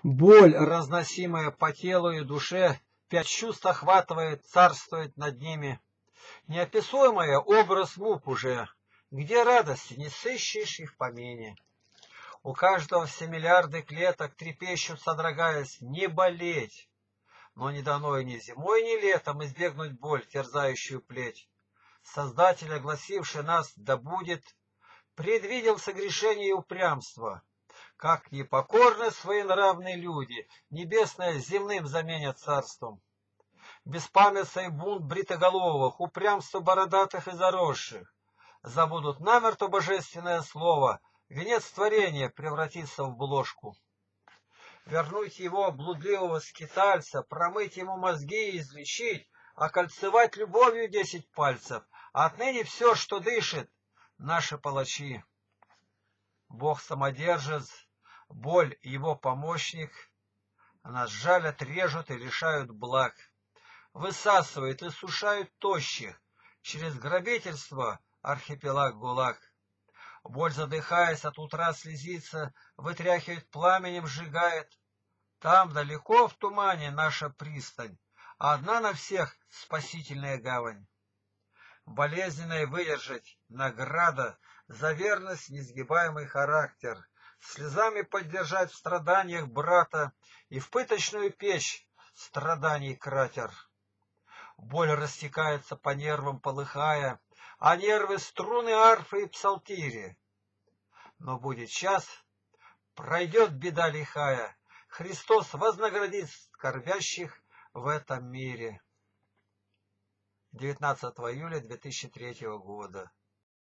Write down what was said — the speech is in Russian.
Боль, разносимая по телу и душе, пять чувств охватывает, царствует над ними. Неописуемая образ мук уже, где радости не сыщешь и в помине. У каждого все миллиарды клеток трепещут, содрогаясь, не болеть. Но не дано и ни зимой, ни летом избегнуть боль, терзающую плеть. Создатель, огласивший нас, да будет, предвидел согрешение и упрямство. Как непокорны своенравные люди, небесное земным заменят царством. Беспамятство и бунт бритоголовых, упрямство бородатых и заросших. Забудут намертво божественное слово, венец творения превратится в бложку. Вернуть его, блудливого скитальца, промыть ему мозги и излечить, окольцевать любовью 10 пальцев. Отныне все, что дышит, наши палачи. Бог самодержец, боль его помощник, нас жалят, режут и лишают благ. Высасывают и сушают тощих, через грабительство архипелаг ГУЛАГ. Боль, задыхаясь, от утра слезится, вытряхивает пламенем, сжигает. Там далеко в тумане наша пристань, а одна на всех спасительная гавань. Болезненная выдержать награда за верность, несгибаемый характер, слезами поддержать в страданиях брата и в пыточную печь страданий кратер. Боль растекается по нервам, полыхая, а нервы струны арфы и псалтири. Но будет час, пройдет беда лихая, Христос вознаградит скорбящих в этом мире. 19 июля 2003 года.